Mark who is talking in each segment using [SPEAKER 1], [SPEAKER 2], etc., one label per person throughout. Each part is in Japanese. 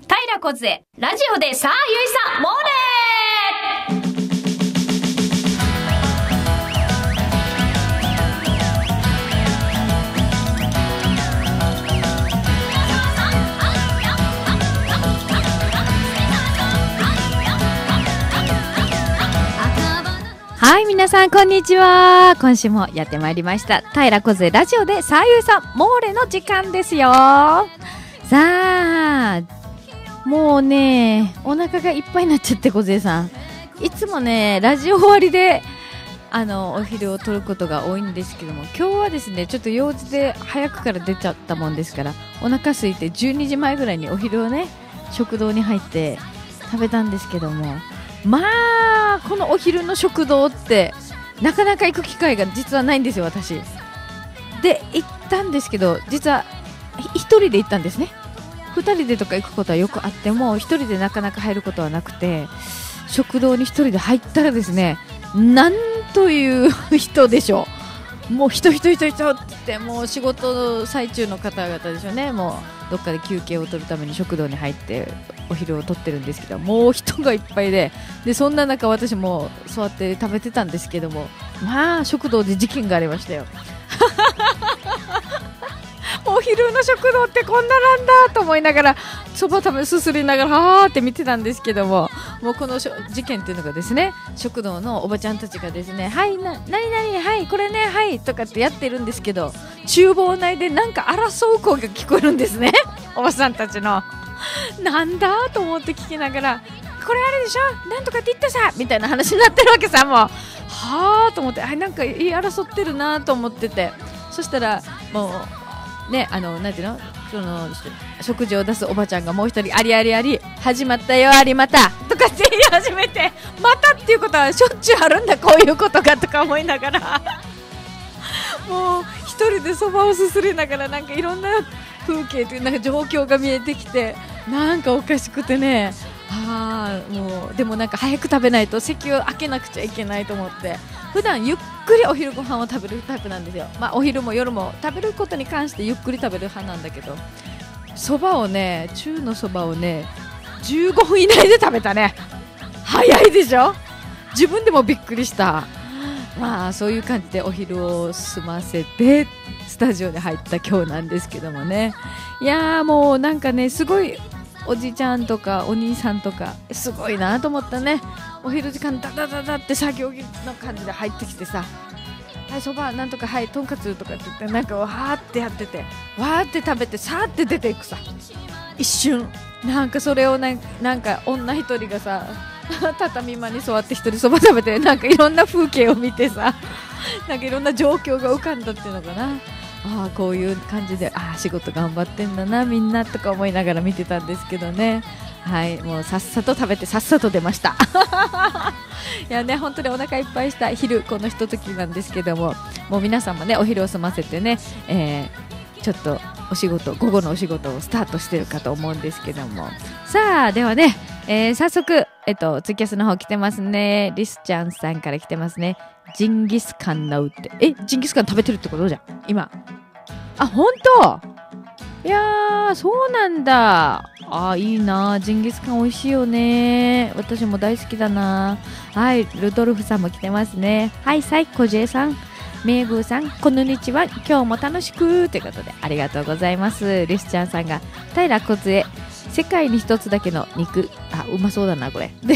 [SPEAKER 1] 平小杖、ラジオでさあゆいさん、モーレはい、皆さんこんにちは。今週もやってまいりました平小杖ラジオでさあゆいさんモーレの時間ですよ。さあもうねお腹がいっぱいになっちゃって、小杖さんいつもねラジオ終わりでお昼を取ることが多いんですけども、今日はですねちょっと用事で早くから出ちゃったもんですから、お腹空いて12時前ぐらいにお昼をね食堂に入って食べたんですけども、まあこのお昼の食堂ってなかなか行く機会が実はないんですよ。私で行ったんですけど、実は1人で行ったんですね。2人でとか行くことはよくあっても1人でなかなか入ることはなくて、食堂に1人で入ったらですね、なんという人でしょう。もう人って言ってもう仕事最中の方々でしょうね。もうどっかで休憩を取るために食堂に入ってお昼を取ってるんですけど、もう人がいっぱいで、そんな中私も座って食べてたんですけども、まあ食堂で事件がありましたよ。お昼の食堂ってこんななんだと思いながらそばすすりながらはーって見てたんですけども、もうこの事件っていうのがですね、食堂のおばちゃんたちがですね、はい何々はいこれねはいとかってやってるんですけど、厨房内でなんか争う声が聞こえるんですね。おばさんたちのなんだと思って聞きながら、これあれでしょなんとかって言ってさみたいな話になってるわけさ。もうはーと思って、なんか言い争ってるなと思ってて、そしたらもうねなんていうの、その食事を出すおばちゃんがもう一人、あり始まったよ、またとかって言い始めて、またっていうことはしょっちゅうあるんだこういうことがとか思いながらもう一人でそばをすすりながら、なんかいろんな風景というなんか状況が見えてきて、なんかおかしくてね、もうでもなんか早く食べないと席を開けなくちゃいけないと思って、普段ゆっくりお昼ご飯を食べるタイプなんですよ。まあお昼も夜も食べることに関してゆっくり食べる派なんだけど、そばをね、中のそばをね15分以内で食べたね。早いでしょ。自分でもびっくりした。まあそういう感じでお昼を済ませてスタジオに入った今日なんですけどもね、いやーもうなんかね、すごいおじちゃんとかお兄さんとかすごいなと思ったね。お昼時間ダダダダって作業着の感じで入ってきてさ、はいそばなんとかはいとんかつとかって言ってなんかわーってやってて、わーって食べてさーって出ていくさ、一瞬なんかそれをなんか女一人がさ畳間に座って一人そば食べて、なんかいろんな風景を見てさ、なんかいろんな状況が浮かんだっていうのかな。こういう感じで仕事頑張ってんだなみんなとか思いながら見てたんですけどね。はい、もうさっさと食べてさっさと出ましたいやね、本当にお腹いっぱいした昼このひとときなんですけども、もう皆さんもねお昼を済ませてね、ちょっとお仕事、午後のお仕事をスタートしてるかと思うんですけども、さあではね、早速ツイキャスの方来てますね。リスちゃんさんから来てますね。ジンギスカンなうって、ジンギスカン食べてるってことじゃん今。本当？いやーそうなんだ。いいな、ジンギスカン美味しいよね。私も大好きだな。はい、ルドルフさんも来てますね。はい、サイコジェさん、メイグーさん、こんにちは、今日も楽しくということでありがとうございます。リスちゃんさんが平小杖、世界に一つだけの肉、うまそうだなこれで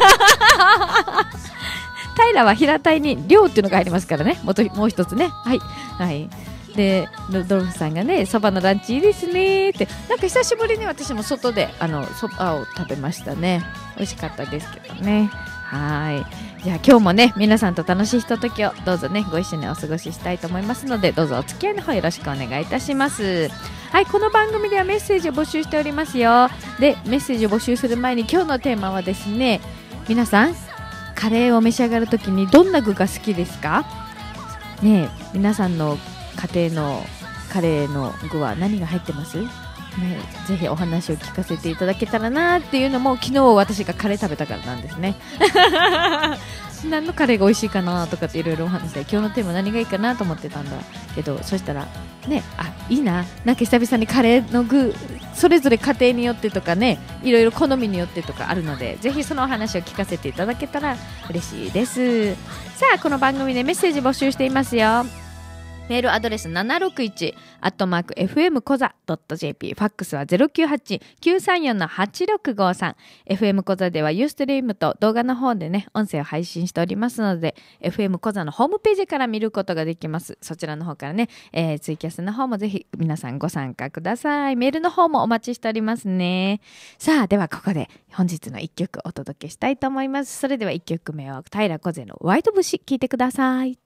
[SPEAKER 1] 平は平たいに量っていうのが入りますからね、もう一つね。はいはいでドルフさんがね、そばのランチいいですねって、なんか久しぶりに私も外でそばを食べましたね。美味しかったですけどね。はい、じゃあ今日もね皆さんと楽しいひとときをどうぞねご一緒にお過ごししたいと思いますので、どうぞお付き合いの方よろしくお願いいたします。はい、この番組ではメッセージを募集しておりますよ。でメッセージを募集する前に今日のテーマはですね、皆さんカレーを召し上がるときにどんな具が好きですかね。皆さんの家庭のカレーの具は何が入ってます？ ぜひお話を聞かせていただけたらなっていうのも、昨日私がカレー食べたからなんですね。何のカレーが美味しいかなとかっていろいろお話で、今日のテーマ何がいいかなと思ってたんだけど、そしたらね、いいな、なんか久々にカレーの具、それぞれ家庭によってとかね、いろいろ好みによってとかあるので、ぜひそのお話を聞かせていただけたら嬉しいです。さあ、この番組でメッセージ募集していますよ。メールアドレス 761@fm コザ .jp、 ファックスは 098-934-8653。 FM コザではユーストリームと動画の方でね、音声を配信しておりますので、 FM コザのホームページから見ることができます。そちらの方からね、ツイキャスの方もぜひ皆さんご参加ください。メールの方もお待ちしておりますね。さあ、ではここで本日の一曲お届けしたいと思います。それでは一曲目は平小勢のホワイト節、聴いてください。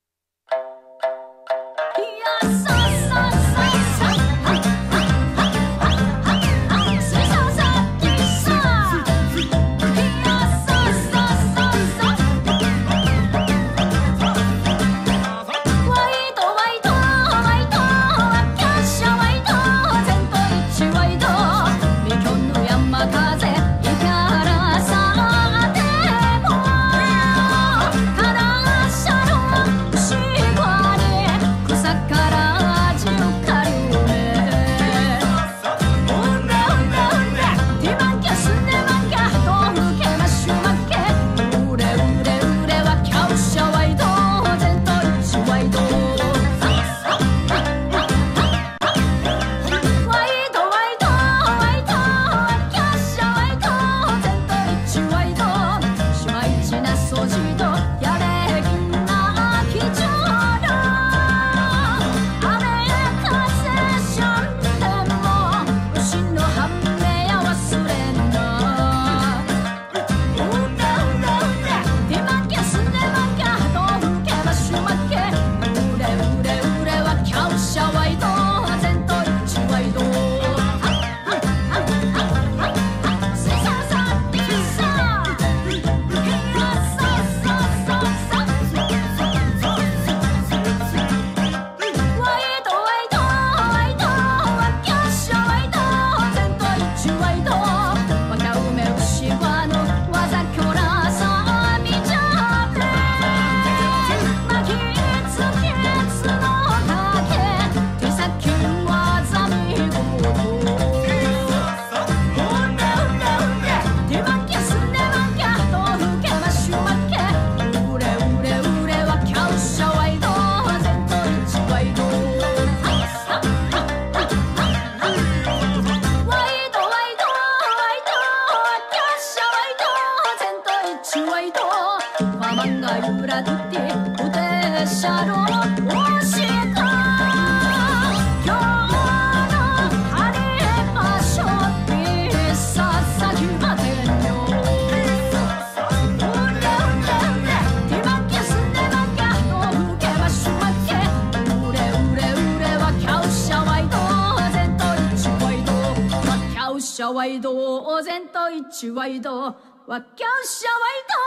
[SPEAKER 2] ワイド全と一ワイドわっきゃうしゃワイド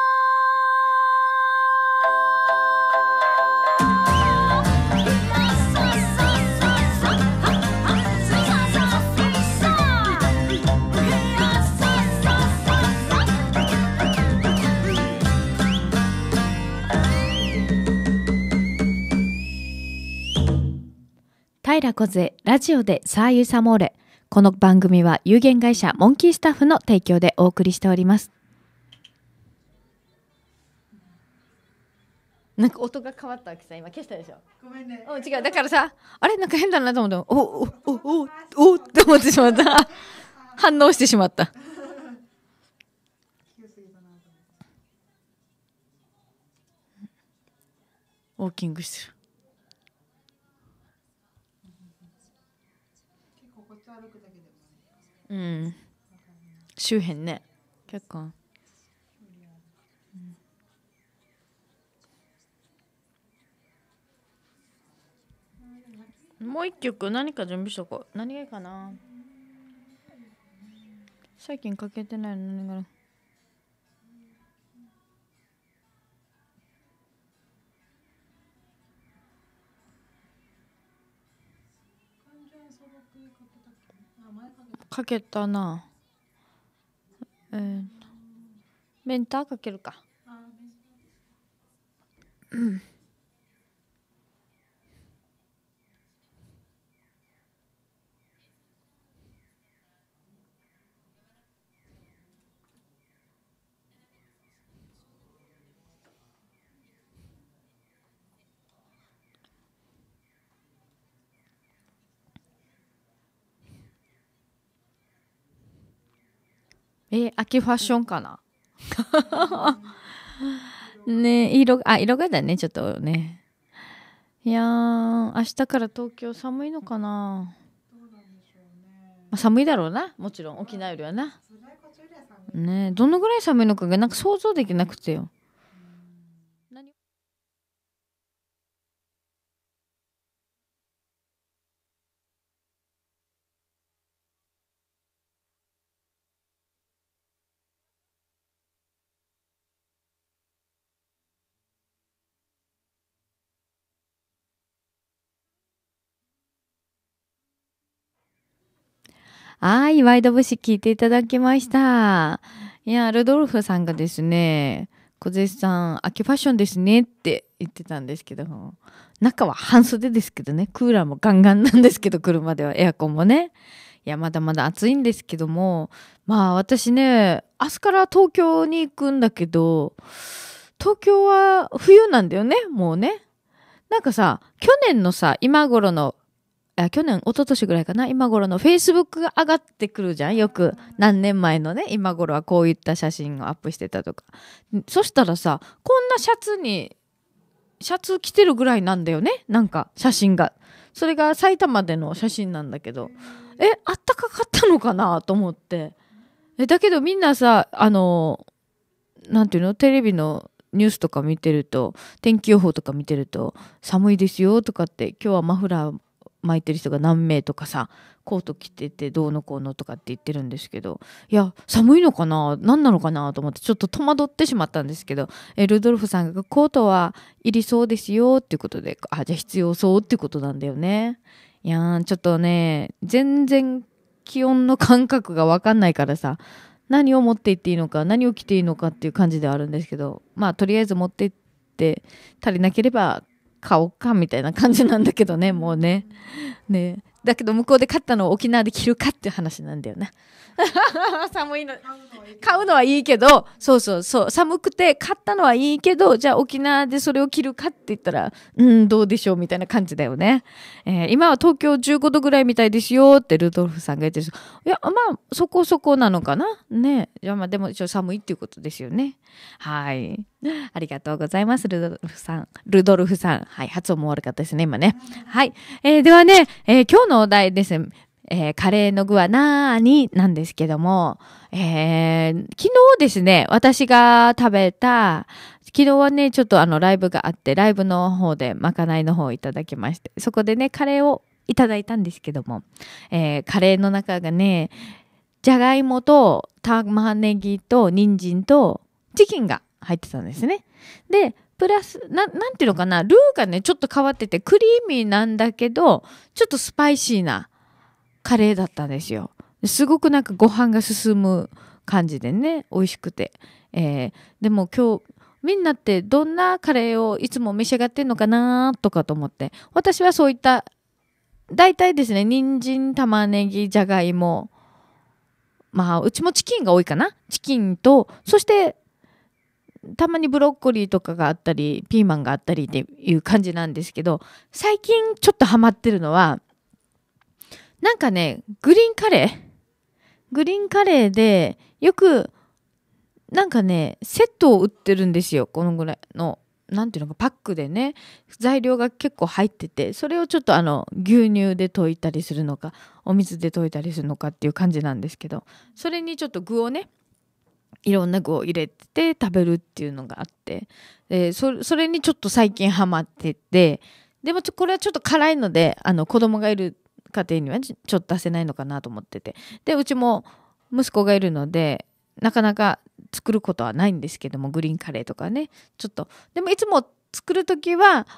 [SPEAKER 1] 平小勢ラジオでさあゆさもーれ。この番組は有限会社モンキースタッフの提供でお送りしております。なんか音が変わったわけさ、今消したでしょ。
[SPEAKER 3] ごめんね。
[SPEAKER 1] 違う、だからさ、あれなんか変だなと思っておって思ってしまった。反応してしまった。ウォーキングしてる。うん、周辺ね、結構、もう一曲何か準備しとこう。何がいいかな。最近かけてないの何がな。 かけたな。メンターかけるか。うん。秋ファッションかな。ね、色がだね、ちょっとね。いやー、明日から東京寒いのかな。寒いだろうな、もちろん沖縄よりはな。ね、どのぐらい寒いのかがなんか想像できなくてよ。はい、ワイド節聞いていただきました。いや、ルドルフさんがですね、小瀬さん、秋ファッションですねって言ってたんですけど、中は半袖ですけどね、クーラーもガンガンなんですけど、車ではエアコンもね。いや、まだまだ暑いんですけども、まあ私ね、明日から東京に行くんだけど、東京は冬なんだよね、もうね。なんかさ、去年のさ、今頃の去年、一昨年ぐらいかな、今頃のフェイスブックが上がってくるじゃん。よく何年前のね、今頃はこういった写真をアップしてたとか。そしたらさ、こんなシャツ着てるぐらいなんだよね。なんか写真が。それが埼玉での写真なんだけど、あったかかったのかなと思って。だけどみんなさ、なんていうの、テレビのニュースとか見てると、天気予報とか見てると、寒いですよとかって、今日はマフラー巻いてる人が何名とかさ、コート着ててどうのこうのとかって言ってるんですけど、いや寒いのかな、何なのかなと思ってちょっと戸惑ってしまったんですけど、ルドルフさんがコートはいりそうですよっていうことで、じゃあ必要そうっていうことなんだよね。いやー、ちょっとね、全然気温の感覚が分かんないからさ、何を持って行っていいのか、何を着ていいのかっていう感じではあるんですけど、まあとりあえず持って行って足りなければ買おうかみたいな感じなんだけどね、もうね。ね。だけど向こうで買ったのを沖縄で着るかっていう話なんだよな。寒いの。買うのはいいけど、そうそうそう。寒くて買ったのはいいけど、じゃあ沖縄でそれを着るかって言ったら、どうでしょうみたいな感じだよね。今は東京15度ぐらいみたいですよってルドルフさんが言ってる。いや、まあ、そこそこなのかなね。いや、まあでも一応寒いっていうことですよね。はい。ありがとうございます、ルドルフさん。ルドルフさん。はい。発音も悪かったですね、今ね。はい。ではね、今日のお題ですね。カレーの具はなーになんですけども、昨日ですね、私が食べた、昨日はね、ちょっとライブがあって、ライブの方でまかないの方をいただきまして、そこでね、カレーをいただいたんですけども、カレーの中がね、じゃがいもと玉ねぎと人参とチキンが入ってたんですね。で、プラス、なんていうのかな、ルーがね、ちょっと変わってて、クリーミーなんだけど、ちょっとスパイシーなカレーだったんですよ。すごくなんかご飯が進む感じでね、美味しくて。でも今日、みんなってどんなカレーをいつも召し上がってんのかなとかと思って、私はそういった、大体ですね、人参、玉ねぎ、じゃがいも、まあ、うちもチキンが多いかな。チキンと、そして、たまにブロッコリーとかがあったり、ピーマンがあったりっていう感じなんですけど、最近ちょっとハマってるのは、なんかね、グリーンカレーで、よく、なんかね、セットを売ってるんですよ。このぐらいの、なんていうのか、パックでね、材料が結構入ってて、それをちょっと牛乳で溶いたりするのか、お水で溶いたりするのかっていう感じなんですけど、それにちょっと具をね、いろんな具を入れて食べるっていうのがあって、それにちょっと最近ハマってて、でもこれはちょっと辛いので、子供がいる家庭にはちょっと出せないのかなと思ってて。で、うちも息子がいるので、なかなか作ることはないんですけども、グリーンカレーとかね。ちょっと、でもいつも作るときは、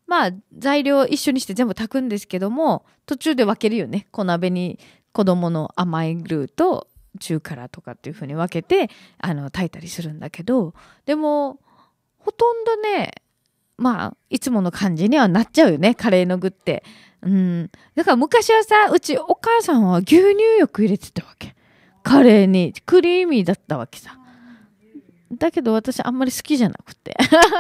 [SPEAKER 1] まあ材料一緒にして全部炊くんですけども、途中で分けるよね。小鍋に子供の甘いルーと中辛とかっていう風に分けて炊いたりするんだけど、でもほとんどね、まあいつもの感じにはなっちゃうよね、カレーの具って。だから昔はさ、うちお母さんは牛乳よく入れてたわけ。カレーにクリーミーだったわけさ。だけど私あんまり好きじゃなくて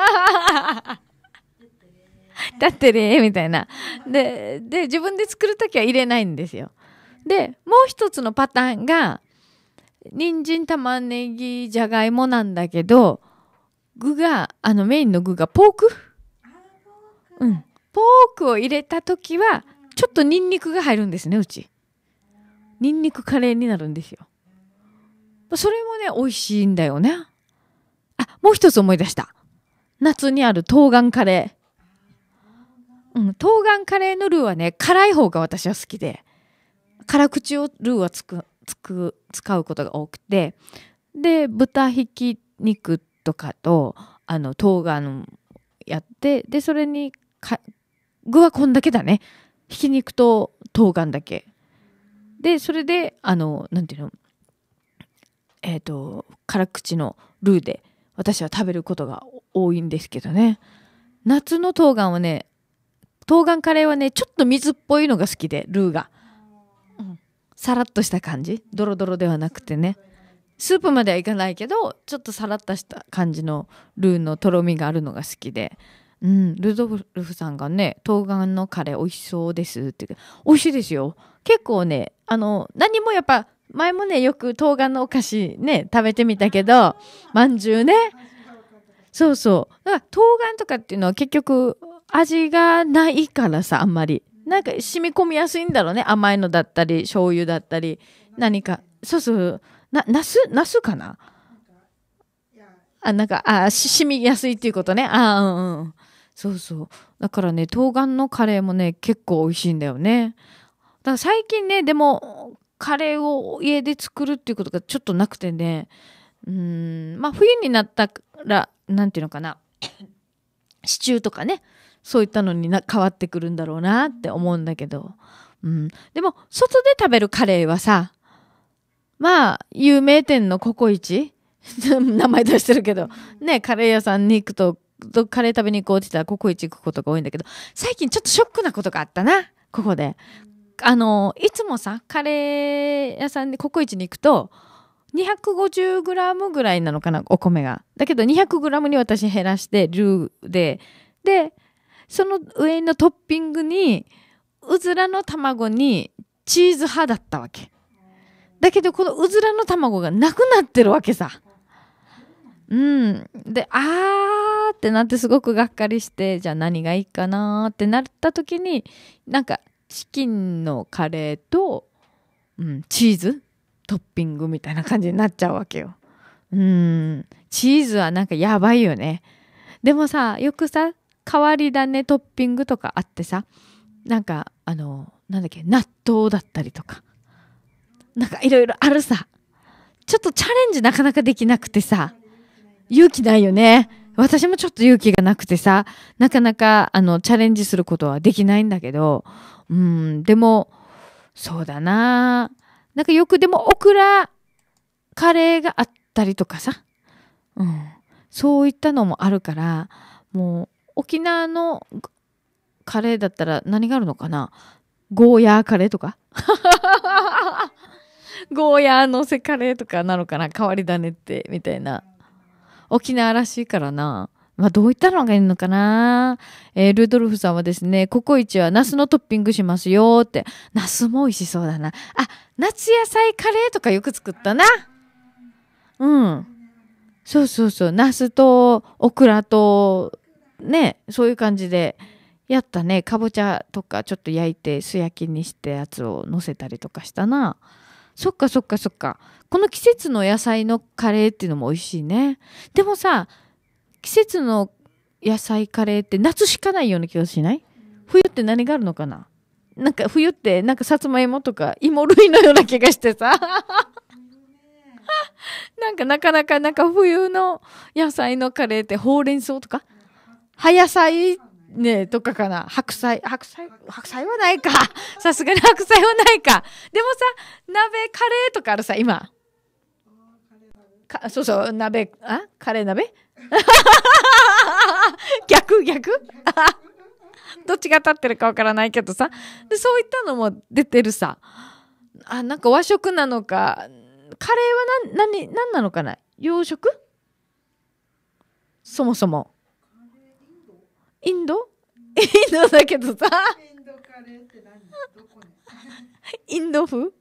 [SPEAKER 1] だってねみたいな。で自分で作るときは入れないんですよ。でもう一つのパターンが人参、玉ねぎ、じゃがいもなんだけど、具がメインの具がポーク、ポークを入れたときはちょっとニンニクが入るんですね。うちニンニクカレーになるんですよ。それもね美味しいんだよね。もう一つ思い出した。夏にある冬瓜カレー。冬瓜カレーのルーはね、辛い方が私は好きで、辛口をルーは使うことが多くて、で豚ひき肉とかと冬瓜やって、でそれに具はこんだけだね。ひき肉と冬瓜だけで、それでなんていうの、辛口のルーで私は食べることが多いんですけどね。夏の冬瓜はね、冬瓜カレーはね、ちょっと水っぽいのが好きで、ルーが、さらっとした感じ、ドロドロではなくてね、スープまではいかないけどちょっとさらっとした感じのルーのとろみがあるのが好きで、ルドルフさんがね、冬瓜のカレー美味しそうですって言って、美味しいですよ。結構ね、何もやっぱ前もね、よく冬瓜のお菓子ね食べてみたけど、まんじゅうね、そうそう、だから冬瓜とかっていうのは結局味がないからさ、あんまりなんか染み込みやすいんだろうね。甘いのだったり醤油だったり何か、そうそう、ナスかな、なんか染みやすいっていうことね。そうそう、だからね、冬瓜のカレーもね結構美味しいんだよね。だから最近ね、でもカレーを家で作るっていうことがちょっとなくてね、まあ冬になったらなんていうのかな、シチューとかね、そういったのに変わってくるんだろうなって思うんだけど、でも外で食べるカレーはさ、まあ有名店のココイチ名前出してるけどね、カレー屋さんに行くとカレー食べに行こうって言ったらココイチ行くことが多いんだけど、最近ちょっとショックなことがあったな、ここで。いつもさ、カレー屋さんにココイチに行くと 250g ぐらいなのかな、お米が。だけど 200g に私減らしてルーで、その上のトッピングにうずらの卵にチーズ派だったわけ。だけどこのうずらの卵がなくなってるわけさ。でってなってすごくがっかりして、じゃあ何がいいかなってなった時に、なんかチキンのカレーと、チーズトッピングみたいな感じになっちゃうわけよ。チーズはなんかやばいよね。でもさ、よくさ変わり種トッピングとかあってさ、なんかなんだっけ、納豆だったりとか、なんかいろいろあるさ。ちょっとチャレンジなかなかできなくてさ、勇気ないよね。私もちょっと勇気がなくてさ、なかなかチャレンジすることはできないんだけど、でもそうだな、なんかよくでもオクラカレーがあったりとかさ、そういったのもあるから、もう沖縄のカレーだったら何があるのかな、ゴーヤーカレーとかゴーヤーのせカレーとかなのかな、変わり種ってみたいな。沖縄らしいからな。どういったのがいいのかな。ルドルフさんはですね、ココイチはナスのトッピングしますよって。ナスも美味しそうだな。夏野菜カレーとかよく作ったな。そうそうそう、ナスとオクラとね、そういう感じでやったね。かぼちゃとかちょっと焼いて素焼きにしてやつを乗せたりとかしたな。そっか。この季節の野菜のカレーっていうのも美味しいね。でもさ、季節の野菜カレーって夏しかないような気がしない？冬って何があるのかな？なんか冬ってなんかさつまいもとか芋類のような気がしてさなんかなかなか冬の野菜のカレーってほうれん草とか葉野菜ねとかかな。白菜はないか。さすがに白菜はないか。でもさ、鍋、カレーとかあるさ、今。そうそう、カレー鍋逆どっちが立ってるかわからないけどさ。で、そういったのも出てるさ。なんか和食なのか、カレーは何なのかな、洋食そもそも。インドだけどさ。インドカレーって何？どこね？インド風よ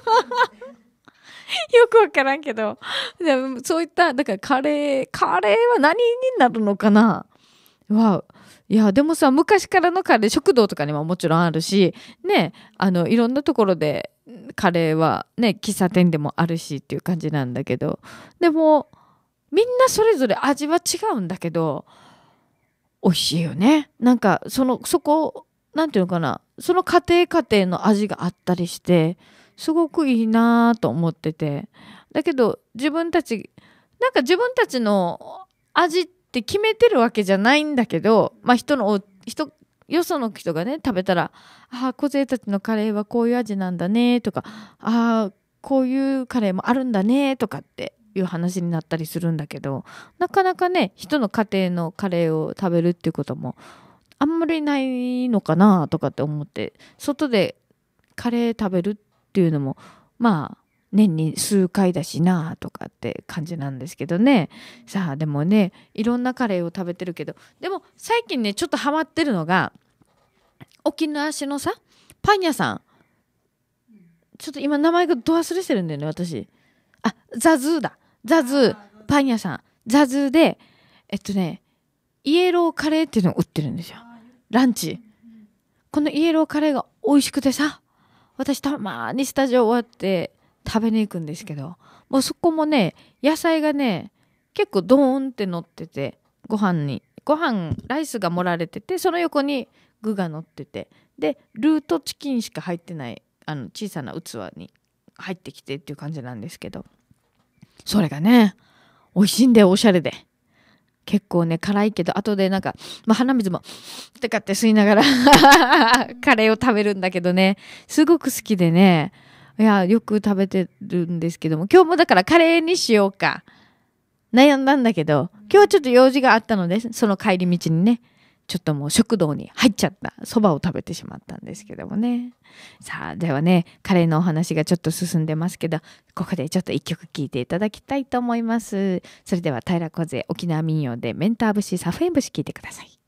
[SPEAKER 1] くわからんけど。でもそういった、だからカレーは何になるのかな。いや、でもさ、昔からのカレー、食堂とかにももちろんあるし、ね、いろんなところでカレーはね、喫茶店でもあるしっていう感じなんだけど、でも、みんなそれぞれ味は違うんだけど、美味しいよね。なんか、そこ、なんていうのかな、その家庭の味があったりして、すごくいいなと思ってて。だけど、自分たちの味って決めてるわけじゃないんだけど、まあよその人がね、食べたら、梢たちのカレーはこういう味なんだねとか、こういうカレーもあるんだねとかっていう話になったりするんだけど、なかなかね、人の家庭のカレーを食べるっていうこともあんまりないのかなとかって思って、外でカレー食べるっていうのもまあ年に数回だしなとかって感じなんですけどね。さあでもね、いろんなカレーを食べてるけど、でも最近ねちょっとハマってるのが、沖縄市のさパン屋さん、ちょっと今名前がど忘れしてるんだよね私。ザズーパン屋さん、ザズーでイエローカレーっていうのを売ってるんですよ、ランチ。このイエローカレーが美味しくてさ、私たまにスタジオ終わって食べに行くんですけど、もうそこもね、野菜がね結構ドーンって乗ってて、ご飯ライスが盛られてて、その横に具が乗ってて、でルーとチキンしか入ってない小さな器に入ってきてっていう感じなんですけど、それがね美味しいんで、おしゃれで結構ね辛いけど、後でなんか、鼻水もってかって吸いながらカレーを食べるんだけどね、すごく好きでね、いやよく食べてるんですけども、今日もだからカレーにしようか悩んだんだけど、今日はちょっと用事があったので、その帰り道にねちょっともう食堂に入っちゃったそばを食べてしまったんですけどもね。さあではね、カレーのお話がちょっと進んでますけど、ここでちょっと一曲聴いていただきたいと思います。それでは平梢沖縄民謡でメンター節サフェン節聴いてください。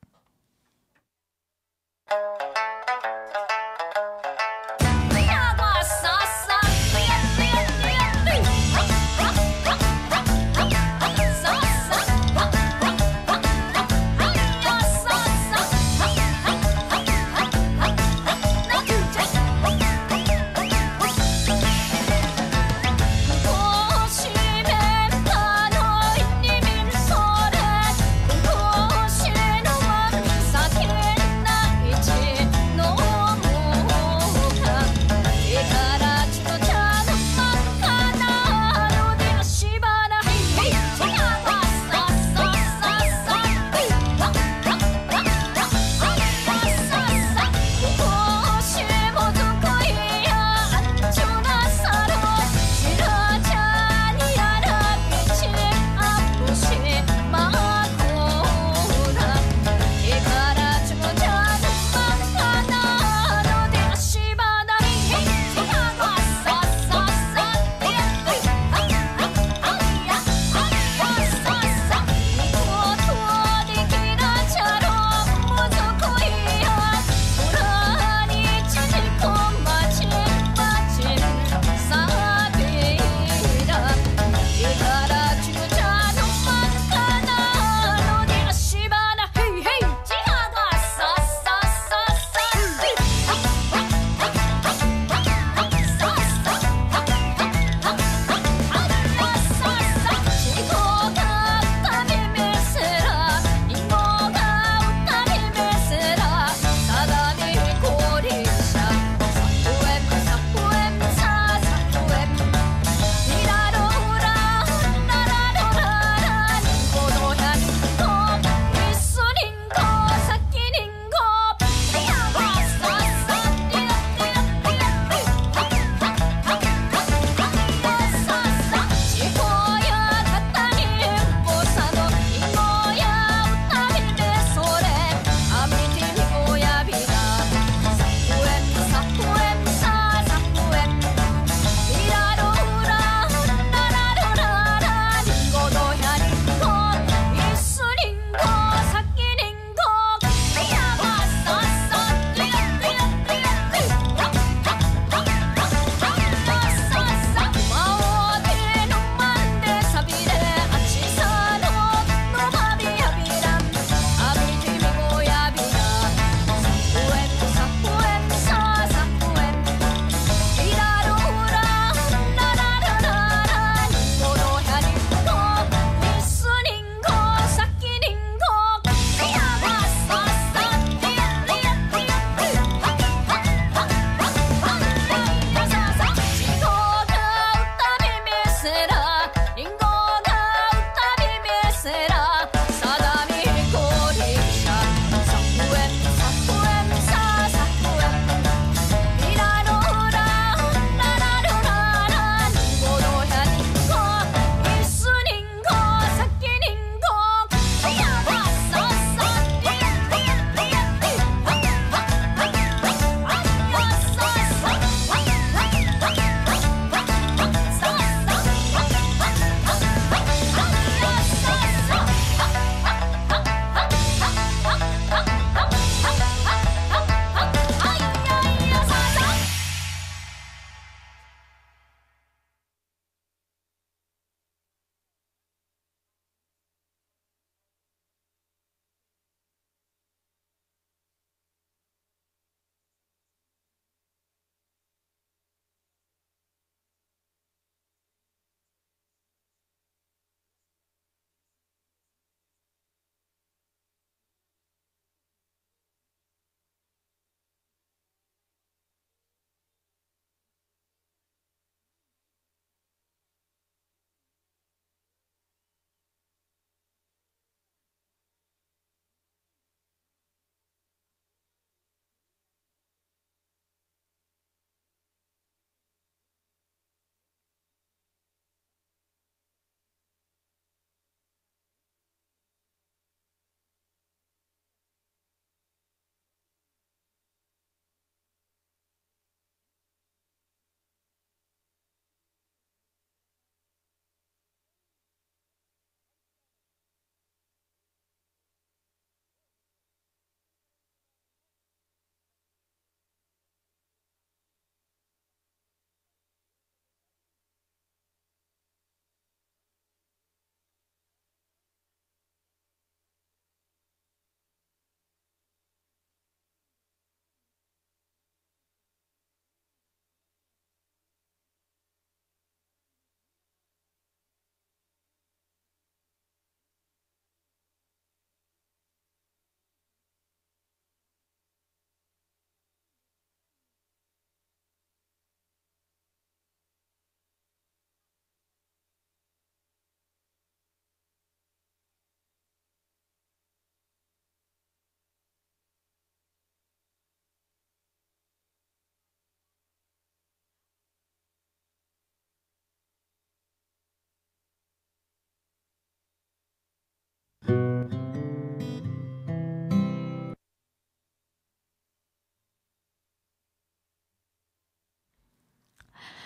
[SPEAKER 2] 「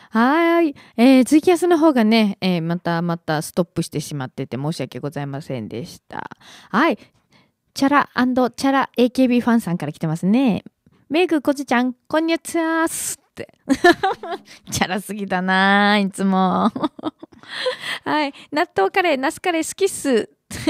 [SPEAKER 1] はい。ツイキャスの方がね、またストップしてしまってて申し訳ございませんでした。はい。チャラ&チャラ AKB ファンさんから来てますね。メグコジちゃん、こんにちはーすって。チャラすぎだなー、いつも。はい。納豆カレー、ナスカレー好きっす。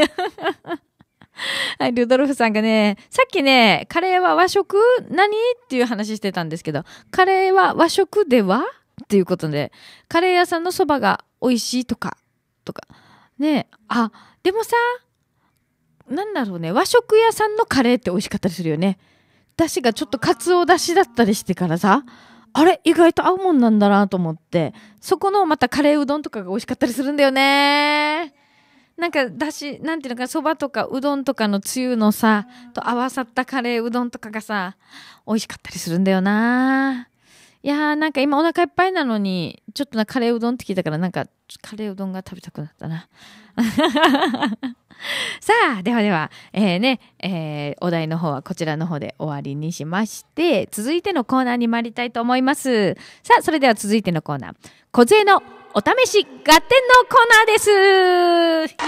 [SPEAKER 1] はい、ルドルフさんがね、さっきね、カレーは和食何っていう話してたんですけど、カレーは和食ではっていうことで、カレー屋さんのそばが美味しいとか。ね、あ、でもさ、なんだろうね、和食屋さんのカレーって美味しかったりするよね。だしがちょっとカツオだしだったりしてからさ、あれ意外と合うもんなんだなと思って、そこのまたカレーうどんとかが美味しかったりするんだよね。なんかだし、なんていうのか、そばとかうどんとかのつゆのさ、と合わさったカレーうどんとかがさ、美味しかったりするんだよな。いやーなんか今お腹いっぱいなのに、ちょっとカレーうどんって聞いたからなんかカレーうどんが食べたくなったな。さあ、では、お題の方はこちらの方で終わりにしまして、続いてのコーナーに参りたいと思います。さあ、それでは続いてのコーナー。小杖のお試し合点のコーナーです。イエーイ。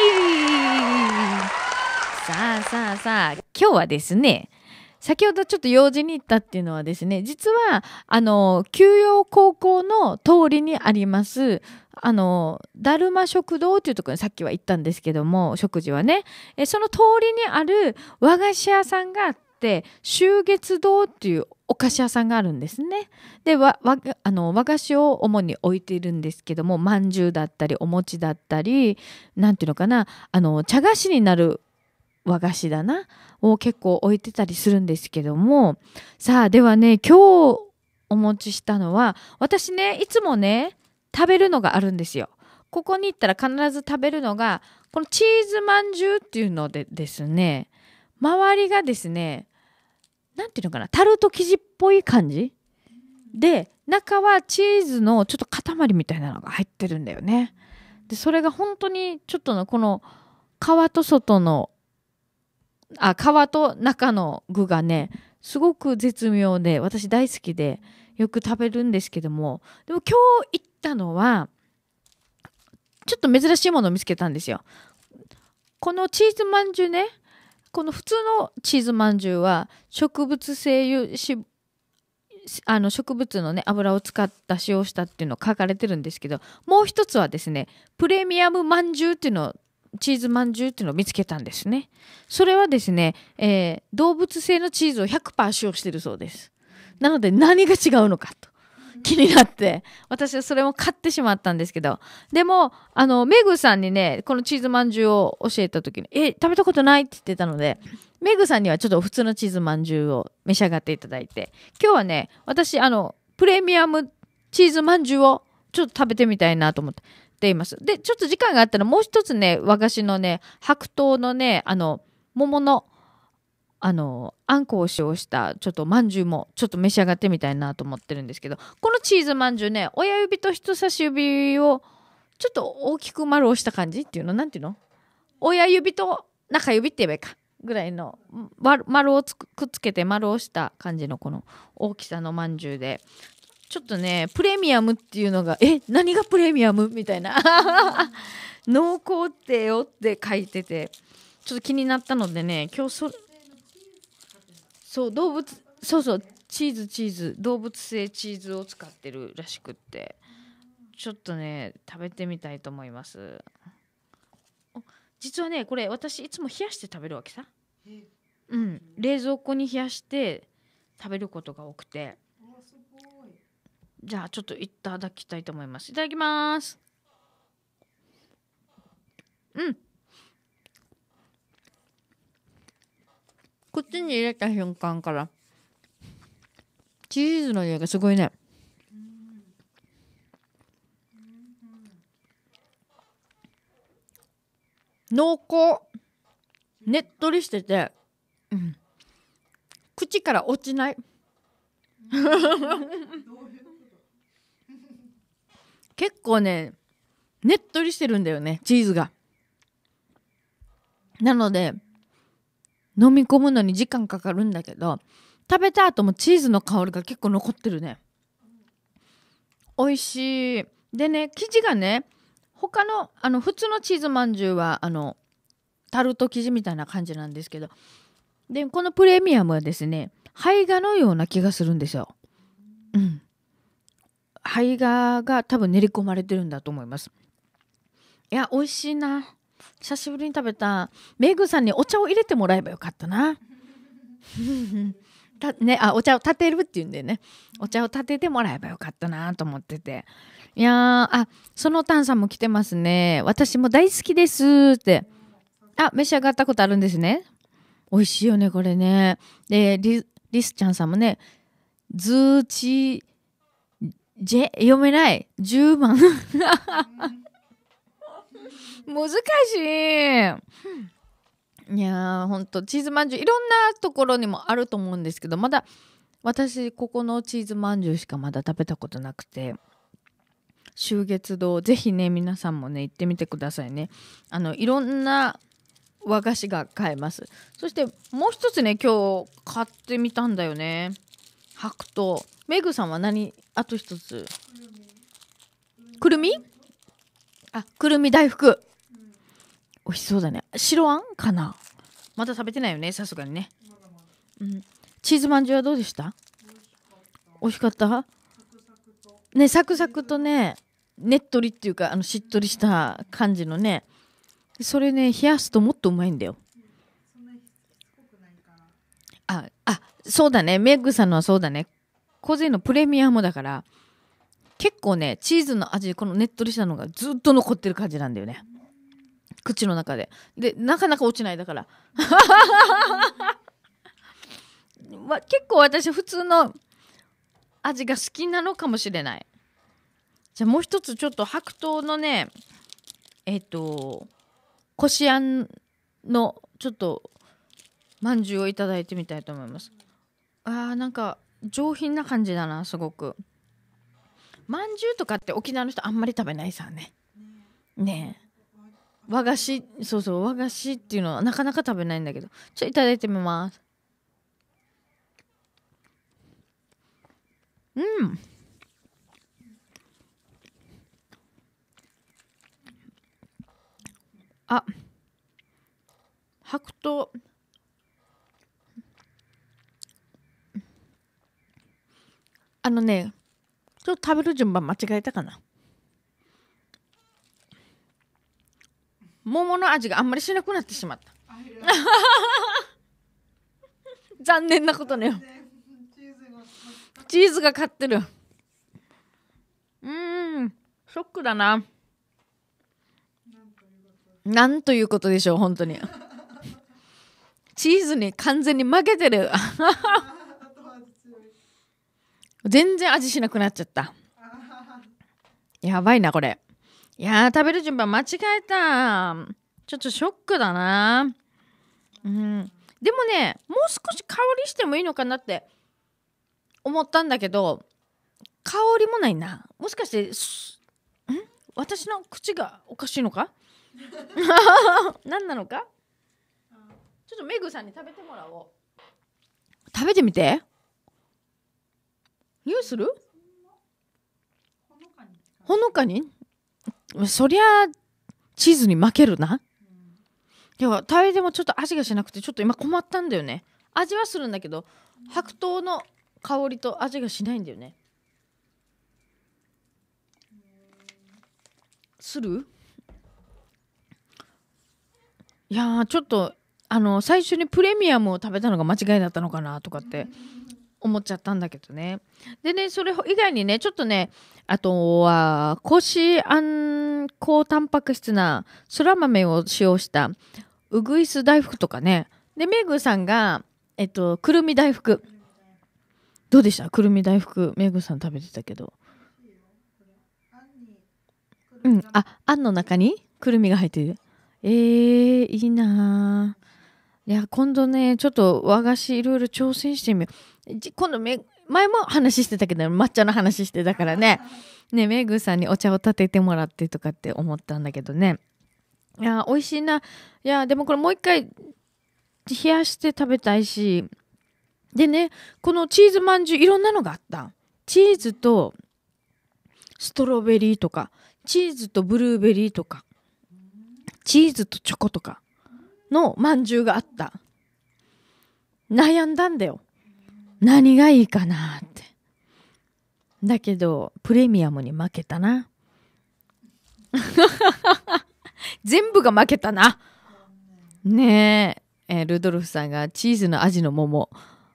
[SPEAKER 1] さあ、今日はですね、先ほどちょっと用事に行ったっていうのはですね、実は、休養高校の通りにあります、だるま食堂っていうところにさっきは行ったんですけども、食事はね、その通りにある和菓子屋さんがあって、秋月堂っていうお菓子屋さんがあるんですね。で、和菓子を主に置いているんですけども、まんじゅうだったり、お餅だったり、なんていうのかな、茶菓子になる和菓子だなを結構置いてたりするんですけども、さあではね、今日お持ちしたのは、私ねいつもね食べるのがあるんですよ。ここに行ったら必ず食べるのがこのチーズまんじゅうっていうのでですね、周りがですね、なんていうのかな、タルト生地っぽい感じで、中はチーズのちょっと塊みたいなのが入ってるんだよね。でそれが本当にちょっとのこの皮と外の皮と中の具がね、すごく絶妙で、私大好きで、よく食べるんですけども、でも今日行ったのは、ちょっと珍しいものを見つけたんですよ。このチーズまんじゅうね、この普通のチーズまんじゅうは、植物性油脂、植物のね、油を使った使用したっていうのを書かれてるんですけど、もう一つはですね、プレミアムまんじゅうっていうのをチーズまんじゅうっていうのを見つけたんですね。それはですね、動物性のチーズを 100% 使用しているそうです。なので何が違うのかと気になって、私はそれも買ってしまったんですけど、でもメグさんにねこのチーズまんじゅうを教えた時に食べたことないって言ってたので、メグさんにはちょっと普通のチーズまんじゅうを召し上がっていただいて、今日はね私プレミアムチーズまんじゅうをちょっと食べてみたいなと思っています。でちょっと時間があったらもう一つね、和菓子のね白桃のね桃のあんこを使用したちょっとまんじゅうもちょっと召し上がってみたいなと思ってるんですけど、このチーズまんじゅうね、親指と人差し指をちょっと大きく丸をした感じっていうの、なんていうの、親指と中指って言えばいいかぐらいの丸をくっつけて丸をした感じのこの大きさのまんじゅうで、ちょっとねプレミアムっていうのが何がプレミアムみたいな濃厚ってよって書いててちょっと気になったのでね、今日そうチーズ動物性チーズを使ってるらしくって、ちょっとね食べてみたいと思います。実はねこれ私いつも冷やして食べるわけさ。冷蔵庫に冷やして食べることが多くて、じゃあちょっといただきたいと思います。いただきます。口に入れた瞬間からチーズの匂いがすごいね。濃厚、ねっとりしてて、口から落ちない結構ねねっとりしてるんだよねチーズが。なので飲み込むのに時間かかるんだけど、食べた後もチーズの香りが結構残ってるね。 美味しい。でね、生地がね、他の普通のチーズまんじゅうはタルト生地みたいな感じなんですけど、でこのプレミアムはですね、胚芽のような気がするんですよ。うん。胚芽が多分練り込まれてるんだと思います。いや、美味しいな。久しぶりに食べた。メグさんにお茶を入れてもらえばよかったな。ね、お茶を立てるっていうんでね、お茶を立ててもらえばよかったなと思ってて。いやー、そのタンさんも来てますね。私も大好きですって。召し上がったことあるんですね。美味しいよね、これね。で、リスちゃんさんもね、ズーチ読めない。10万。難しい。いやー、ほんとチーズまんじゅういろんなところにもあると思うんですけど、まだ私ここのチーズまんじゅうしかまだ食べたことなくて、秋月堂ぜひね皆さんもね行ってみてくださいね。いろんな和菓子が買えます。そしてもう一つね今日買ってみたんだよね。白桃。メグさんは何？あと一つくるみ？くるみ大福。美味しそうだね。白あんかな。まだ食べてないよね、さすがにね。うん、チーズまんじゅうはどうでした？美味しかったね。サクサクとね、ねっとりっていうかしっとりした感じのね。それね冷やすともっとうまいんだよ。そうだね。メグさんのはそうだね。コゼのプレミアムだから結構ねチーズの味、このねっとりしたのがずっと残ってる感じなんだよね、口の中で。でなかなか落ちないだから結構私普通の味が好きなのかもしれない。じゃあもう一つちょっと白桃のねこしあんのちょっとまんじゅうをいただいてみたいと思います。なんか上品な感じだな、すごく。まんじゅうとかって沖縄の人あんまり食べないさね。ねえ。和菓子、そうそう、和菓子っていうのはなかなか食べないんだけど、いただいてみます。うん。白桃。ちょっと食べる順番間違えたかな。桃の味があんまりしなくなってしまった。残念なことね。チーズが勝ってる。ショックだな。なんということでしょう、本当に。チーズに完全に負けてる。全然味しなくなっちゃった。やばいなこれ。いや食べる順番間違えた。ちょっとショックだな。でもねもう少し香りしてもいいのかなって思ったんだけど、香りもないな。もしかして私の口がおかしいのか何なのか。ちょっとメグさんに食べてもらおう。食べてみて。匂いする？ほのかに？そりゃチーズに負けるな。いや食べてもちょっと味がしなくてちょっと今困ったんだよね。味はするんだけど白桃の香りと味がしないんだよね。する？いやちょっと最初にプレミアムを食べたのが間違いだったのかなとかって思っちゃったんだけどね。でねそれ以外にねちょっとねあとはこしあん高タンパク質なそら豆を使用したうぐいす大福とかね。でメグさんがくるみ大福どうでした？くるみ大福メグさん食べてたけど。あんの中にくるみが入ってる。いいな。いや今度ねちょっと和菓子いろいろ挑戦してみよう。今度前も話してたけど抹茶の話してたからねメグさんにお茶を立ててもらってとかって思ったんだけどね。いや美味しいな。いやでもこれもう一回冷やして食べたいし。でねこのチーズまんじゅういろんなのがあった。チーズとストロベリーとか、チーズとブルーベリーとか、チーズとチョコとかのまんじゅうがあった。悩んだんだよ。何がいいかなって。だけどプレミアムに負けたな。全部が負けたな。ねえ、ルドルフさんがチーズの味の桃。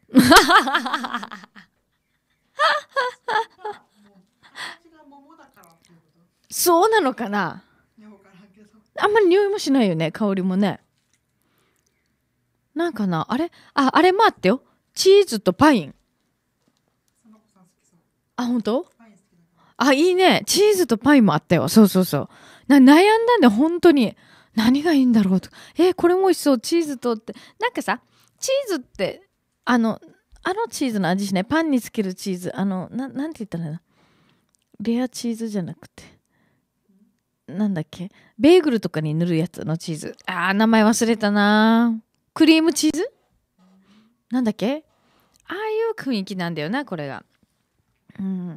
[SPEAKER 1] そうなのかな。あんまり匂いもしないよね、香りもね。なんかな、あれもあったよ。チーズとパイン。あ、本当？あ、いいね。チーズとパインもあったよ。そうそうそう。悩んだんで、本当に。何がいいんだろうと。これも美味しそう。チーズとって。なんかさ、チーズって、あのチーズの味しない。パンにつけるチーズ。なんて言ったらいいの？レアチーズじゃなくて。なんだっけ？ベーグルとかに塗るやつのチーズ。名前忘れたな。クリームチーズ？なんだっけ？ああいう雰囲気なんだよな、これが。うん。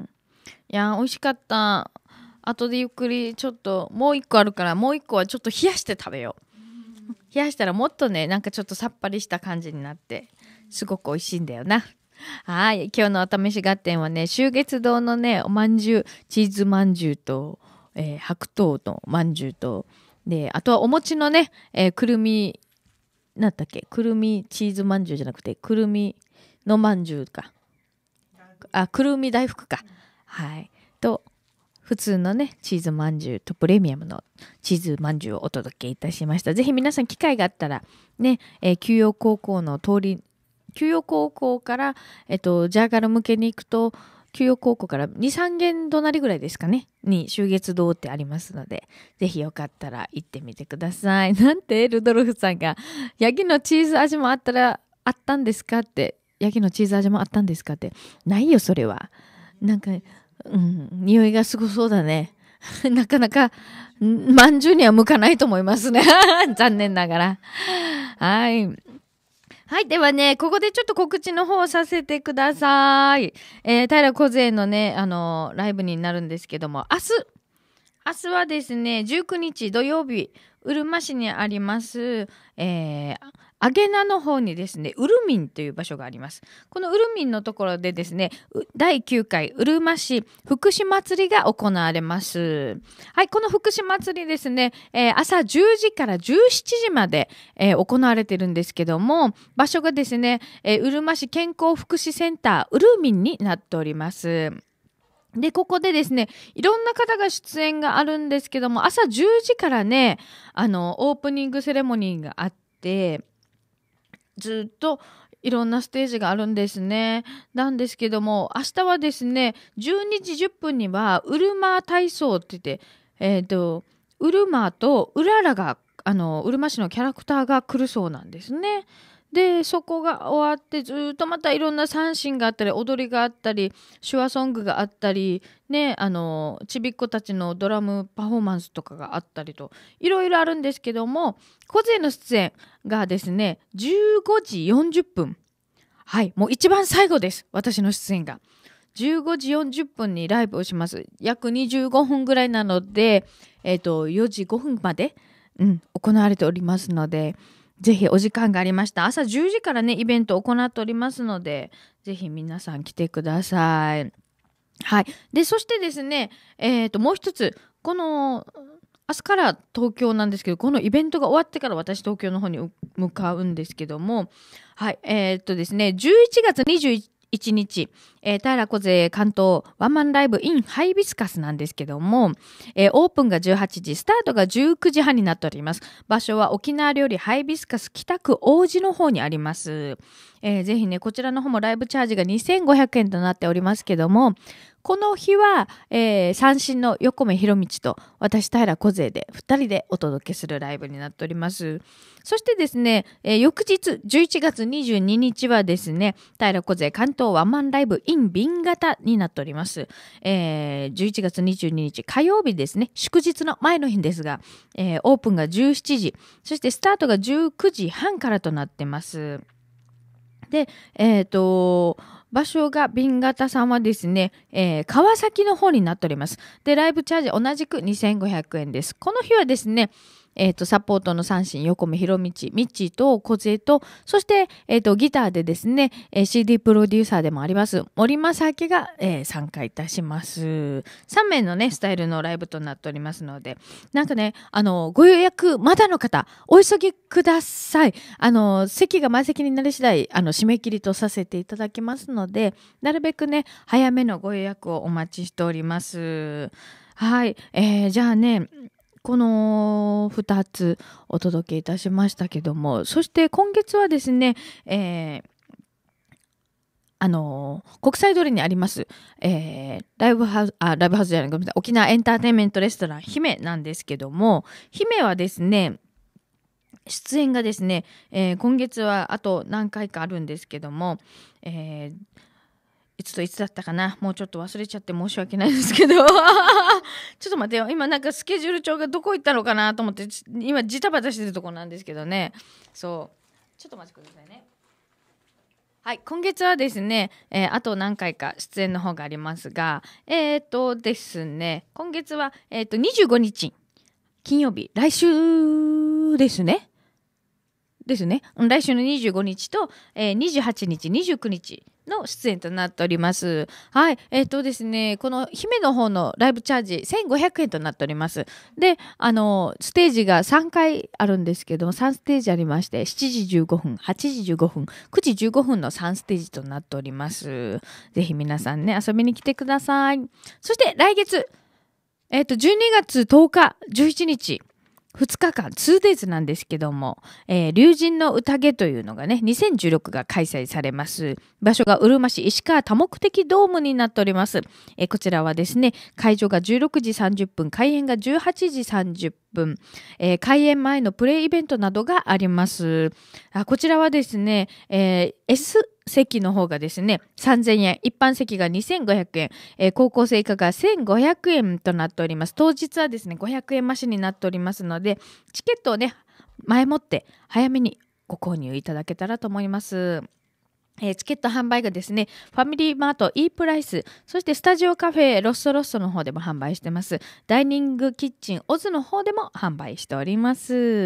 [SPEAKER 1] いや、美味しかった。後でゆっくりちょっともう一個あるから、もう一個はちょっと冷やして食べよう。冷やしたらもっとね、なんかちょっとさっぱりした感じになってすごく美味しいんだよな。はい、今日のお試し合点はね、秋月堂のね、おまんじゅう、チーズまんじゅうと、白桃のまんじゅうと、で、あとはお餅のね、くるみ、なんだっけ、くるみチーズまんじゅうじゃなくて、くるみのまんじゅうか。くるみ大福か。はい。と、普通のね、チーズまんじゅうとプレミアムのチーズまんじゅうをお届けいたしました。ぜひ皆さん機会があったら、ね、休陽高校から、ジャーガル向けに行くと、休陽高校から2、3軒隣ぐらいですかね、に秋月堂ってありますので、ぜひよかったら行ってみてください。なんて、ルドルフさんが、ヤギのチーズ味もあったんですかって、ヤギのチーズ味もあったんですかって、ないよ、それは。なんか、匂いがすごそうだね。なかなか、まんじゅうには向かないと思いますね。残念ながら。はい。はい。ではね、ここでちょっと告知の方をさせてください。平小勢のね、ライブになるんですけども、明日はですね、19日土曜日、うるま市にあります、アゲナの方にですね、うるみんという場所があります。このうるみんのところでですね、第9回うるま市福祉祭りが行われます。はい、この福祉祭りですね、朝10時から17時まで、行われてるんですけども、場所がですね、うるま市健康福祉センターうるみんになっております。で、ここでですね、いろんな方が出演があるんですけども、朝10時からね、オープニングセレモニーがあって、ずっといろんなステージがあるんですね。なんですけども、明日はですね、12時10分には、ウルマ体操って言って、ウルマとウララが、うるま市のキャラクターが来るそうなんですね。で、そこが終わってずっとまたいろんな三振があったり、踊りがあったり、手話ソングがあったり、ね、ちびっ子たちのドラムパフォーマンスとかがあったりと、いろいろあるんですけども、個勢の出演がですね、15時40分。はい、もう一番最後です。私の出演が。15時40分にライブをします。約25分ぐらいなので、4時5分まで、行われておりますので、ぜひお時間がありました朝10時からねイベントを行っておりますので、ぜひ皆さん来てください。はい。で、そしてですね、もう一つ、この明日から東京なんですけど、このイベントが終わってから私東京の方に向かうんですけども、はい。ですね、11月21日、平小勢関東ワンマンライブ in ハイビスカスなんですけども、オープンが18時、スタートが19時半になっております。場所は沖縄料理ハイビスカス北区王子の方にあります。ぜひね、こちらの方もライブチャージが2500円となっておりますけども、この日は、三振の横目博道と私平小勢で2人でお届けするライブになっております。そしてですね、翌日11月22日はですね、平小勢関東ワンマンライブ in 瓶型になっております。11月22日火曜日ですね、祝日の前の日ですが、オープンが17時、そしてスタートが19時半からとなってます。で、 場所が瓶型さんはですね、川崎の方になっております。で、ライブチャージ同じく2500円です。この日はですね、サポートの三振、横目ひろみち、ミッチーと小杖と、そして、ギターでですね、CD プロデューサーでもあります、森正明が、参加いたします。3名のね、スタイルのライブとなっておりますので、なんかね、ご予約、まだの方、お急ぎください。席が満席になり次第、締め切りとさせていただきますので、なるべくね、早めのご予約をお待ちしております。はい。じゃあね、この2つお届けいたしましたけども、そして今月はですね、国際通りにあります、ライブハウスじゃない、ごめんなさい、沖縄エンターテインメントレストラン姫なんですけども、姫はですね、出演がですね、今月はあと何回かあるんですけども、いつだったかな、もうちょっと忘れちゃって申し訳ないですけどちょっと待ってよ、今なんかスケジュール帳がどこ行ったのかなと思って今ジタバタしてるとこなんですけどね。そうちょっと待ってくださいね。はい、今月はですね、あと何回か出演の方がありますが、ですね、今月は、25日金曜日、来週ですね。来週の25日と、28日、29日の出演となっております。はい。ですね、この姫の方のライブチャージ1500円となっております。で、ステージが3回あるんですけども、3ステージありまして、7時15分、8時15分、9時15分の3ステージとなっております。ぜひ皆さんね、遊びに来てください。そして来月、12月10日、11日、2日間 2days なんですけども、龍神の宴というのがね、2016が開催されます。場所がうるま市石川多目的ドームになっております。こちらはですね、会場が16時30分、開演が18時30分、開演前のプレイイベントなどがあります。こちらはですね、S席の方がですね3000円、一般席が2500円、高校生以下が1500円となっております。当日はですね500円増しになっておりますので、チケットをね前もって早めにご購入いただけたらと思います。チケット販売がですね、ファミリーマート E プライス、そしてスタジオカフェロッソロッソの方でも販売してます。ダイニングキッチンオズの方でも販売しております。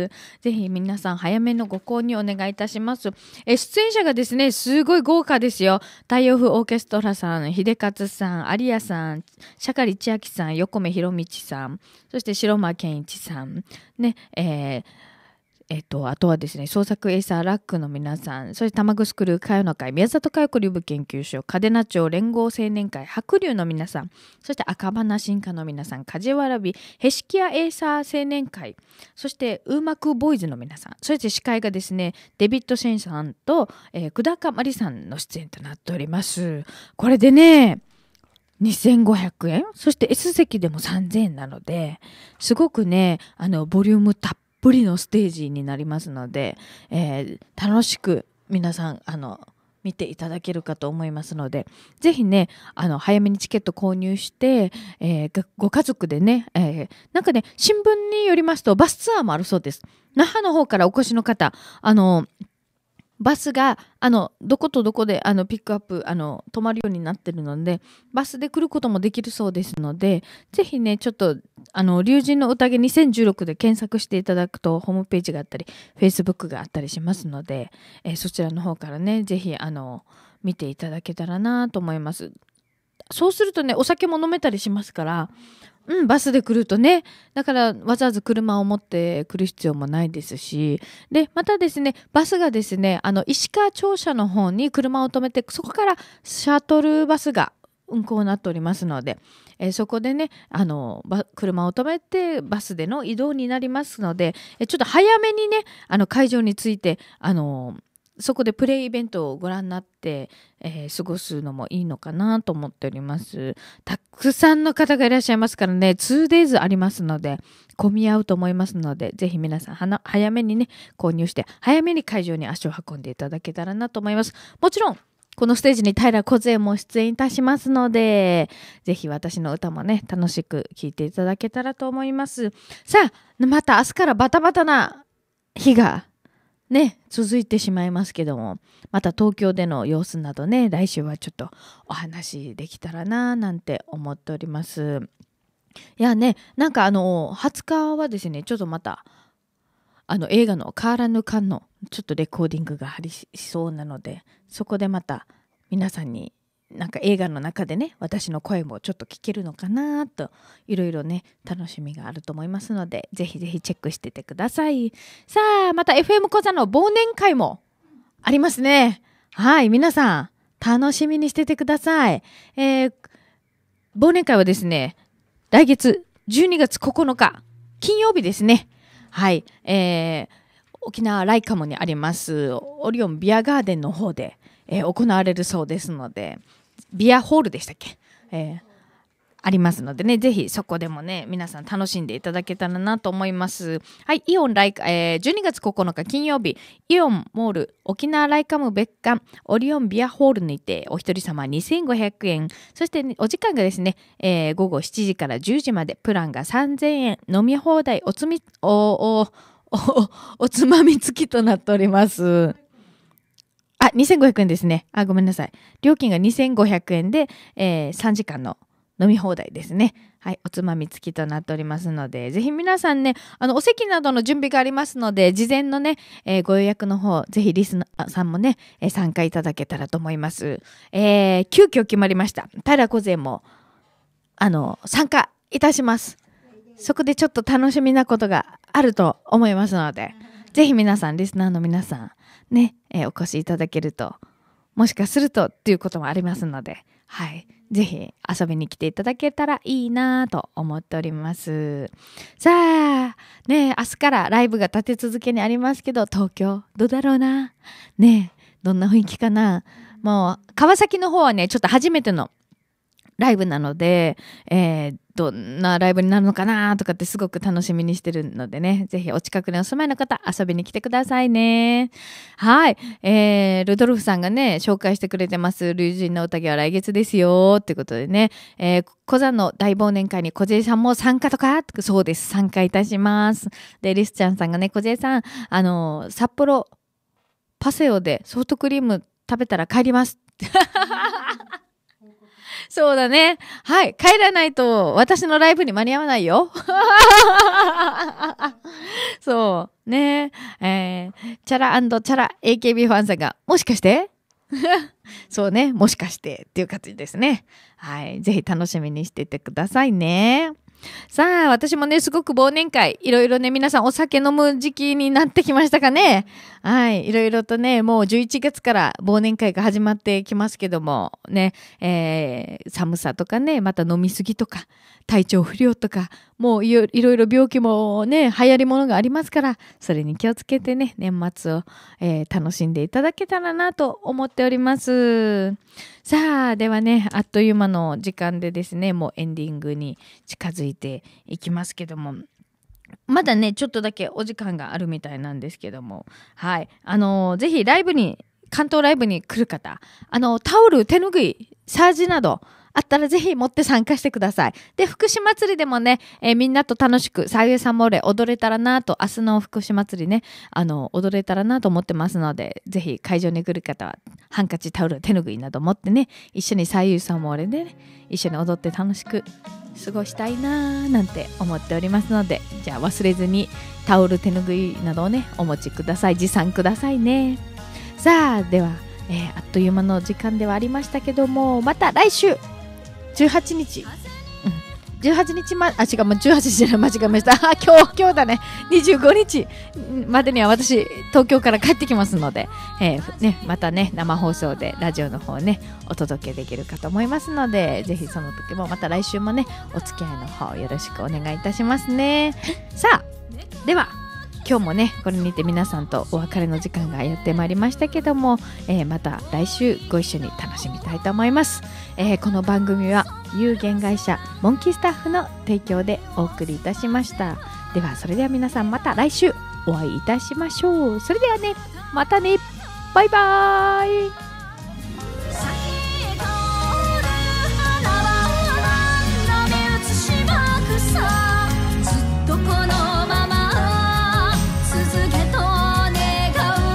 [SPEAKER 1] ぜひ皆さん早めのご購入お願いいたします。出演者がですね、すごい豪華ですよ。太陽風オーケストラさん、秀勝さん、有谷さん、シャカリ千秋さん、横目ひろみちさん、そして白間健一さん、ね、あとはですね、創作エイサーラックの皆さん、そして玉城ル歌謡の会、宮里佳代子流部研究所、嘉手納町連合青年会、白龍の皆さん、そして赤花進化の皆さん、梶原美、ヘシキヤエイサー青年会、そしてウーマクボーイズの皆さん、そして司会がですね、デビッド・シェンさんと、久高まりさんの出演となっております。これでね、2500円、そして S 席でも3000円なので、すごくね、ボリュームたっぷりのステージになりますので、楽しく皆さん見ていただけるかと思いますので、ぜひね早めにチケット購入して、ご家族でね、なんかね新聞によりますとバスツアーもあるそうです。那覇の方からお越しの方、バスがどことどこでピックアップ止まるようになってるので、バスで来ることもできるそうですので、ぜひねちょっと龍神の宴2016で検索していただくとホームページがあったり Facebook があったりしますので、そちらの方からねぜひ見ていただけたらなと思います。そうするとねお酒も飲めたりしますから、バスで来るとね、だからわざわざ車を持って来る必要もないですし、でまたですねバスがですね石川庁舎の方に車を止めて、そこからシャトルバスが運行になっておりますので、そこでね車を止めてバスでの移動になりますので、ちょっと早めにね会場に着いてそこでプレイイベントをご覧になって、過ごすのもいいのかなと思っております。たくさんの方がいらっしゃいますからね、2days ありますので混み合うと思いますので、ぜひ皆さん早めにね購入して早めに会場に足を運んでいただけたらなと思います。もちろんこのステージに平梢も出演いたしますので、ぜひ私の歌もね楽しく聴いていただけたらと思います。さあまた明日からバタバタな日がね、続いてしまいますけども、また東京での様子などね、来週はちょっとお話できたらななんて思っております。いやね、なんか20日はですね、ちょっとまた映画のカーラヌカンのちょっとレコーディングがありそうなので、そこでまた皆さんになんか映画の中でね、私の声もちょっと聞けるのかなと、いろいろね楽しみがあると思いますので、ぜひぜひチェックしててください。さあ、また FM 講座の忘年会もありますね。はい、皆さん楽しみにしててください。忘年会はですね、来月12月9日金曜日ですね。はい、沖縄ライカムにありますオリオンビアガーデンの方で、行われるそうですので、ビアホールでしたっけ、ありますのでね、ぜひそこでもね皆さん楽しんでいただけたらなと思います。はい、イオンライカ、12月9日金曜日、イオンモール沖縄ライカム別館オリオンビアホールにてお一人様2500円、そして、ね、お時間がですね、午後7時から10時まで、プランが3000円、飲み放題おつまみ付きとなっております。2500円ですね。ごめんなさい。料金が2500円で、3時間の飲み放題ですね。はい、おつまみ付きとなっておりますので、ぜひ皆さんね、お席などの準備がありますので、事前のね、ご予約の方、ぜひリスナーさんもね、参加いただけたらと思います。急遽決まりました。平小勢も、参加いたします。そこでちょっと楽しみなことがあると思いますので、ぜひ皆さん、リスナーの皆さん、ね、お越しいただけると、もしかするとっていうこともありますので、はい、ぜひ遊びに来ていただけたらいいなと思っております。さあ、ね、明日からライブが立て続けにありますけど、東京どうだろうな、ね、どんな雰囲気かな。もう川崎の方はね、ちょっと初めてのライブなので、どんなライブになるのかなとかってすごく楽しみにしてるのでね、ぜひお近くにお住まいの方遊びに来てくださいね。はい、ルドルフさんがね紹介してくれてます龍神の宴は来月ですよってことでね、小座の大忘年会に小勢さんも参加とか、そうです、参加いたします。でリスちゃんさんがね、小勢さん札幌パセオでソフトクリーム食べたら帰りますそうだね。はい。帰らないと私のライブに間に合わないよ。そうね。チャラ&チャラ AKB ファンさんが、もしかしてそうね。もしかしてっていう感じですね。はい。ぜひ楽しみにしていてくださいね。さあ、私もね、すごく忘年会、いろいろね、皆さんお酒飲む時期になってきましたかね。はい、いろいろとね、もう11月から忘年会が始まってきますけども、ね、寒さとかね、また飲みすぎとか、体調不良とか、もういろいろ病気もね、流行りものがありますから、それに気をつけてね、年末を、楽しんでいただけたらなと思っております。さあ、ではね、あっという間の時間でですね、もうエンディングに近づいていきますけども、まだねちょっとだけお時間があるみたいなんですけども、はい、ぜひライブに、関東ライブに来る方、タオル、手ぬぐい、サージなどあったらぜひ持って参加してください。で、福祉祭りでもね、みんなと楽しくさゆえさんもれ踊れたらなと、明日の福祉祭りね、踊れたらなと思ってますので、ぜひ会場に来る方はハンカチ、タオル、手ぬぐいなど持ってね、一緒にさゆえさんもれでね、一緒に踊って楽しく過ごしたいななんて思っておりますので、じゃあ忘れずにタオル、手ぬぐいなどをねお持ちください。持参くださいね。さあ、では、あっという間の時間ではありましたけども、また来週18日、18日もう18日じゃない、間違えました。今日だね、25日までには私東京から帰ってきますので、またね生放送でラジオの方ねお届けできるかと思いますので、ぜひその時もまた来週もねお付き合いの方よろしくお願いいたしますね。さあ、では今日もねこれにて皆さんとお別れの時間がやってまいりましたけども、また来週ご一緒に楽しみたいと思います。この番組は有限会社モンキースタッフの提供でお送りいたしました。ではそれでは皆さんまた来週お会いいたしましょう。それではね、またね、バイバーイ。
[SPEAKER 2] ずっとこのまま続けと願う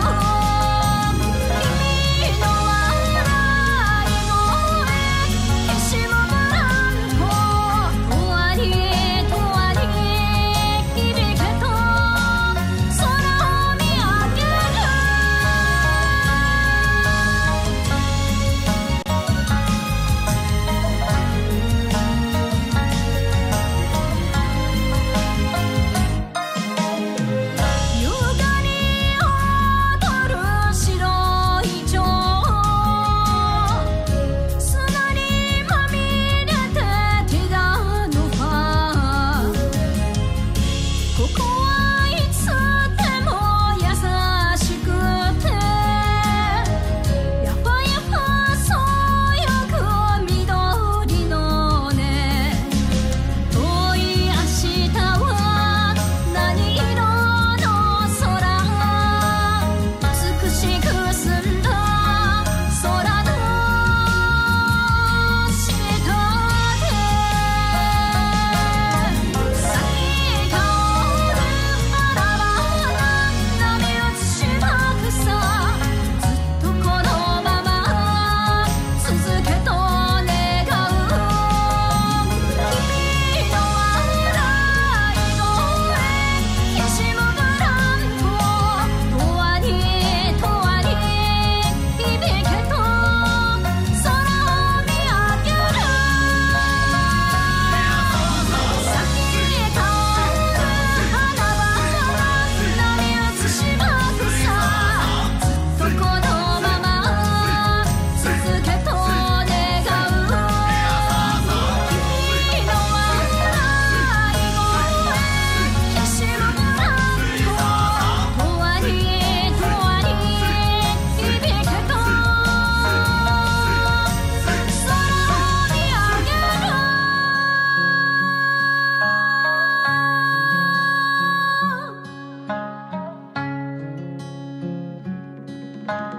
[SPEAKER 1] す。